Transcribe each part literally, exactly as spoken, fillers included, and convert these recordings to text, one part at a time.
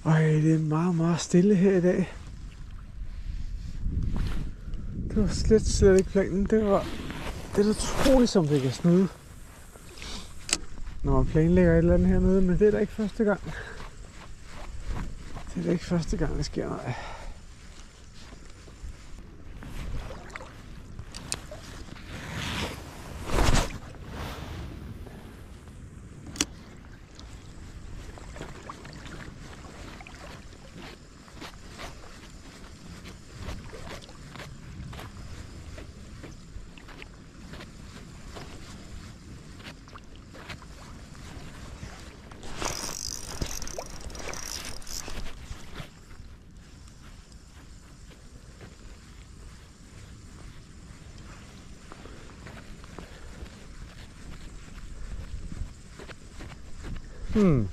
Ej, det er meget, meget stille her i dag. Det var slet, slet ikke planen. Det var det er utroligt, som det kan snyde, når man planlægger et eller andet hernede, men det er da ikke første gang. Det er da ikke første gang, det sker, nej. Hmm.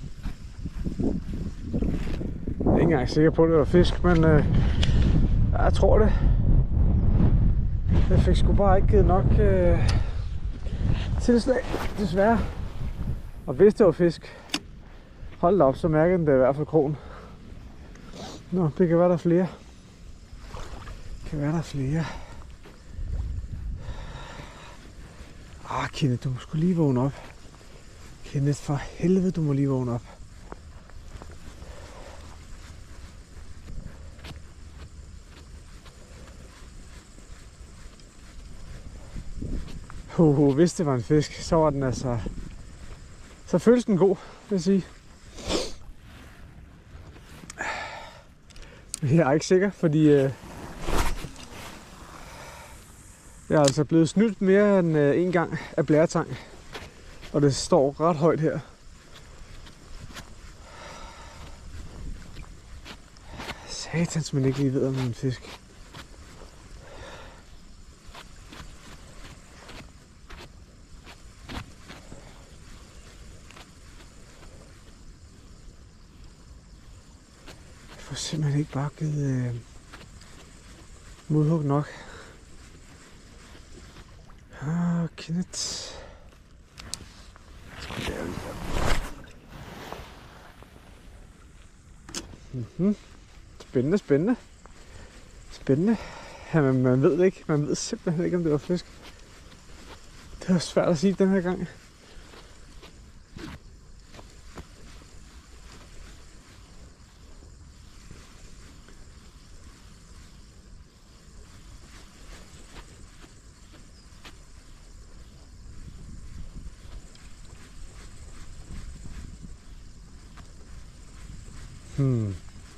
Jeg er ikke engang sikker på, at det var fisk, men øh, jeg tror det. Jeg fik sgu bare ikke givet nok øh, tilslag, desværre. Og hvis det var fisk, hold da op, så mærker den det i hvert fald krogen. Nå, det kan være der er flere. Det kan være der er flere. Ah, Kenneth, du må sgu lige vågne op. Kenneth, for helvede, du må lige vågne op. Uh, uh, hvis det var en fisk, så var den altså... Så føles den god, vil jeg sige. Jeg er ikke sikker, fordi... Øh, jeg er altså blevet snydt mere end øh, en gang af blæretang. Og det står ret højt her. Satans, man ikke lige ved, om det er en fisk. Jeg får simpelthen ikke bare givet øh, modhug nok. Ah, Kenneth. Mm-hmm. Spændende, spændende. Spændende. Ja, man, man ved det ikke. Man ved simpelthen ikke, om det var fisk. Det var svært at sige den her gang. Hmm.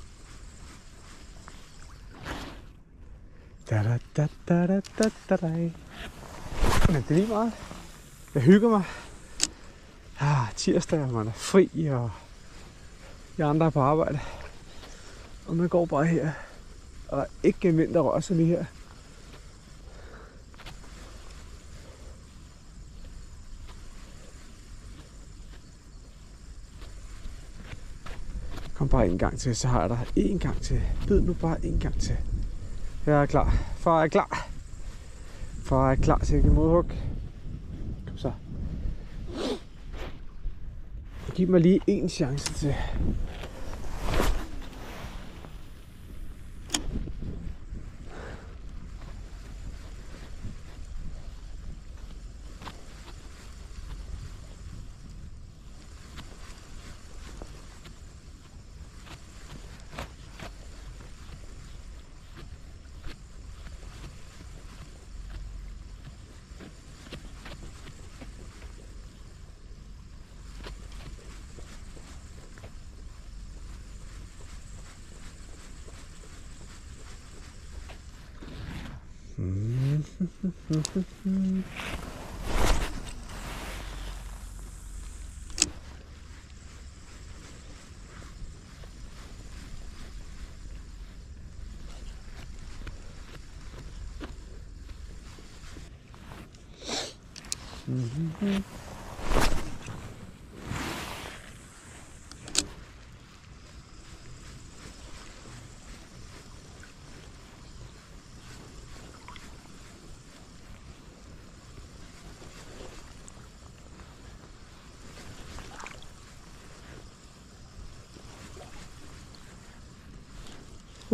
Da da da da da da da da. Men det er lige meget. Jeg hygger mig. Ah, tirsdag, og man er fri, og jeg andre er på arbejde. Og man går bare her. Og der er ikke en vind, der rører sig lige her. Kom bare en gang til, så har jeg dig en gang til. Bid nu bare en gang til. Jeg er klar. Far er klar. Far er klar til at give modhug. Kom så. Giv mig lige en chance til. Mm-hmm.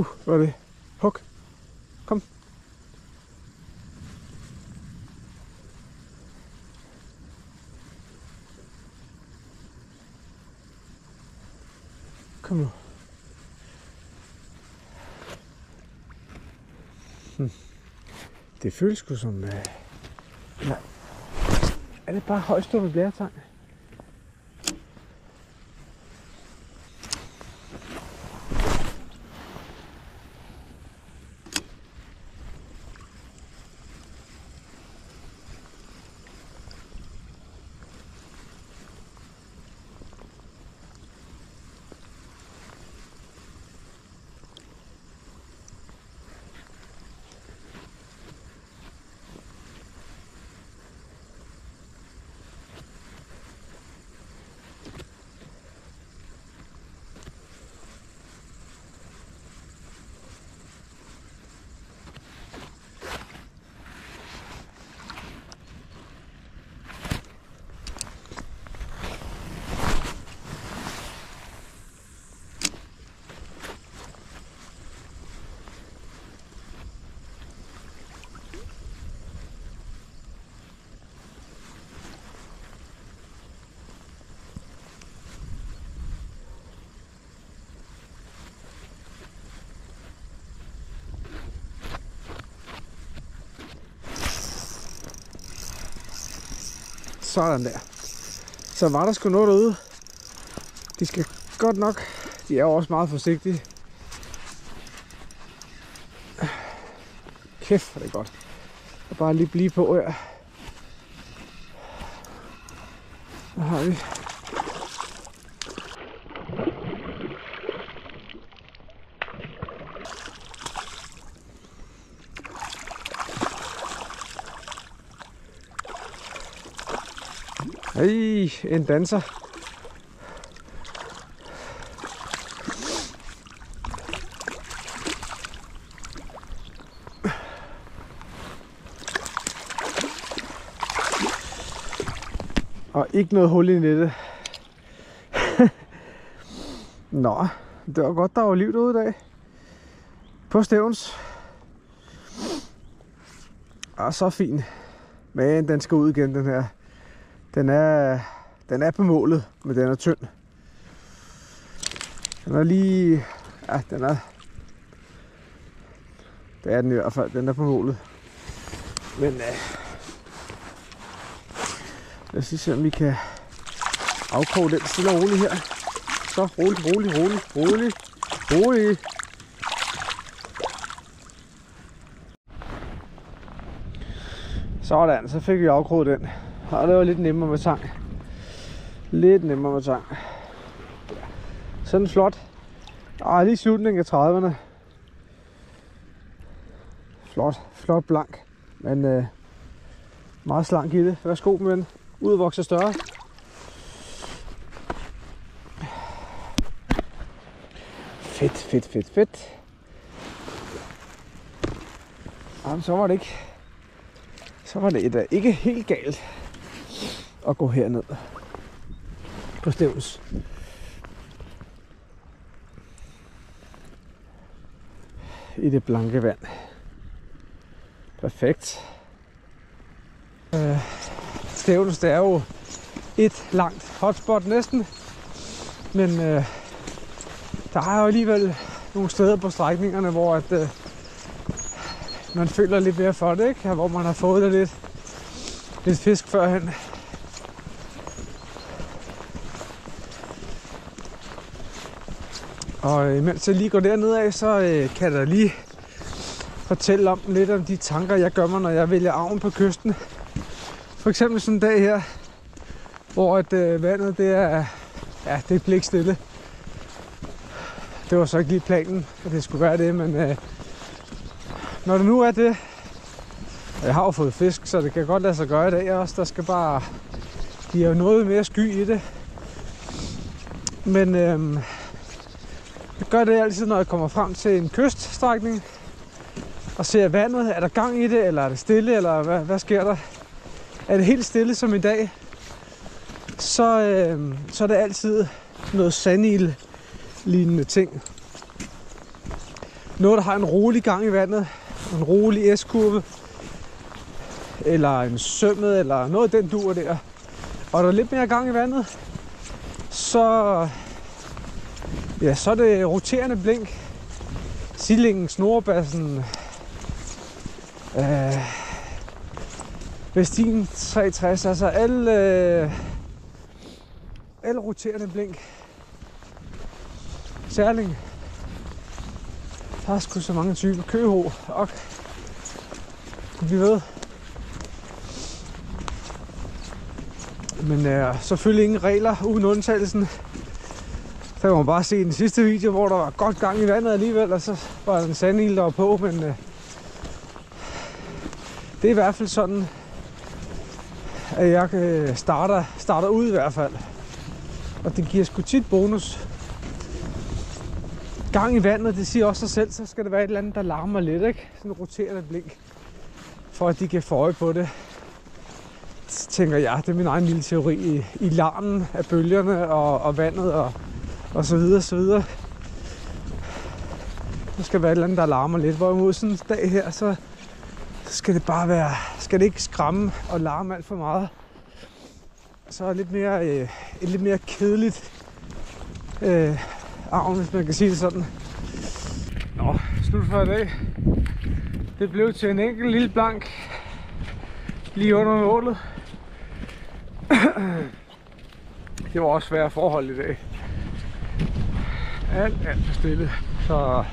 Uh, hvad er det? Huk. Kom. Kom nu. Hm. Det føles sgu som... Øh... Nej. Er det bare højstående blæretang? Sådan der. Så var der sgu noget derude. De skal godt nok. De er jo også meget forsigtige. Kæft, det er godt. Og bare lige blive på her. Hvad har vi? Ej, en danser. Og ikke noget hul i nettet. Nå, det var godt, der var liv derude i dag. På Stevns. Og så fint. Men den skal ud igen, den her. Den er, den er på målet, men den er tynd. Den er lige... Ja, den er... Det er den i hvert fald. Den er på målet. Men... Øh, lad os lige se, om vi kan afkoge den stille og roligt her. Så roligt, roligt, roligt, roligt, roligt. Sådan, så fik vi afkoget den. Og det var lidt nemmere med tang. Lidt nemmere med tang. Sådan flot. Og lige slutningen af trediverne. Flot, flot blank. Men øh, meget slank i det. Værsgo med den. Udvokser større. Fedt, fedt, fedt, fedt. Jamen, så var det ikke. Så var det da ikke helt galt at gå herned på Stevns. I det blanke vand. Perfekt. Øh, Stevns, det er jo et langt hotspot næsten. Men øh, der er jo alligevel nogle steder på strækningerne, hvor at, øh, man føler lidt mere for det, ikke? Hvor man har fået det lidt, lidt fisk førhen. Og imens jeg lige går dernede af, så øh, kan jeg lige fortælle om lidt om de tanker, jeg gør mig, når jeg vælger avn på kysten. For eksempel sådan en dag her, hvor at, øh, vandet det er, ja, det er blikstille. Det var så ikke lige planen, at det skulle være det, men øh, når det nu er det, og jeg har jo fået fisk, så det kan godt lade sig gøre i dag også. Der skal bare, de er jo noget mere sky i det. Men øh, jeg gør det altid, når jeg kommer frem til en kyststrækning og ser vandet. Er der gang i det, eller er det stille, eller hvad, hvad sker der? Er det helt stille som i dag, så, øh, så er det altid noget sandil-lignende ting. noget, der har en rolig gang i vandet, en rolig S-kurve, eller en sømmet, eller noget den dur der, og der er lidt mere gang i vandet, så, ja, så er det roterende blink, sillingen, snorebassen, øh, Vestin tre tres, altså alle, øh, alle roterende blink, særling. Der er sgu så mange typer. Køho, og vi ved. Men øh, selvfølgelig ingen regler uden undtagelsen. Der kan man bare se i den sidste video, hvor der var godt gang i vandet alligevel, og så var der en sandil, der var på, men øh, det er i hvert fald sådan, at jeg øh, starter, starter ud i hvert fald. Og det giver sgu tit bonus. Gang i vandet, det siger også sig selv, så skal det være et eller andet, der larmer lidt, ikke? Sådan en roterende blink, for at de kan få øje på det. Så tænker jeg, det er min egen lille teori i, i larmen af bølgerne og, og vandet og, og så videre, så videre. Der skal være et eller andet, der larmer lidt, hvorimod sådan en dag her, så, så skal det bare være, skal det ikke skræmme og larme alt for meget. Så er lidt mere, øh, et lidt mere kedeligt øh, arven, hvis man kan sige det sådan. Nå, slut for i dag. Det blev til en enkelt lille blank lige under målet. Det var også svære forhold i dag. Alt, alt for stille. Så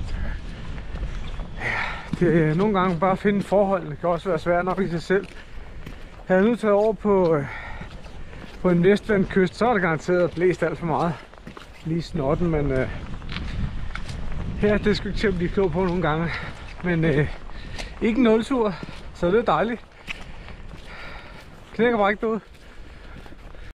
ja, det er nogle gange bare at finde forholdene. Det kan også være svært nok i sig selv. Jeg er nu taget over på, på en vestvendkyst, så er det garanteret blæst alt for meget. Lige snotten, men øh, her det skal ikke til at blive klog på nogle gange. Men øh, ikke en nultur, så det er dejligt. Knækker bare ikke derude.